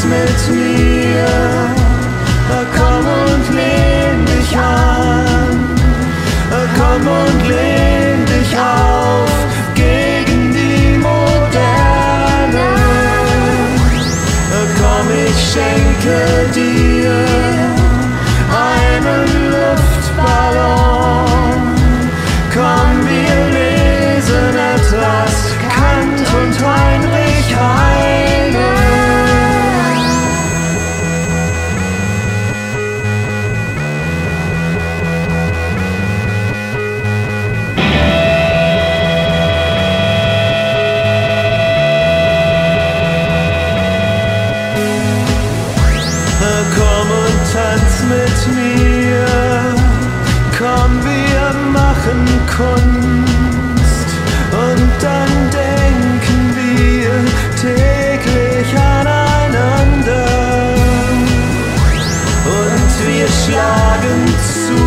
mit mir. Komm und lehn dich an, komm und lehn dich auf gegen die Moderne. Komm, ich schenke dir einen Luftballon. Komm, wir lesen etwas Kant und Heinrich Heine. Komm und tanz mit mir, komm, wir machen Kunst und dann denken wir täglich aneinander und wir schlagen zu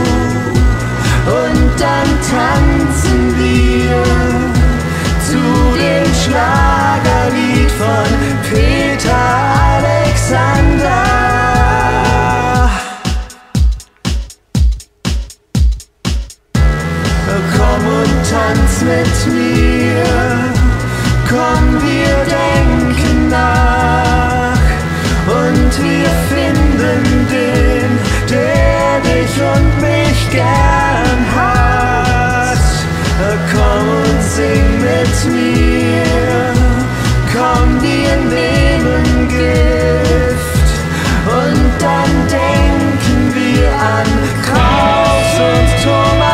und dann tanzen wir zu dem Schlagerlied von Peter Alexander. Komm und tanz mit mir, komm, wir denken nach und wir finden den, der dich und mich gern hat. Komm und sing mit mir, komm, wir nehmen Gift und dann denken wir an Kraus und Thomas.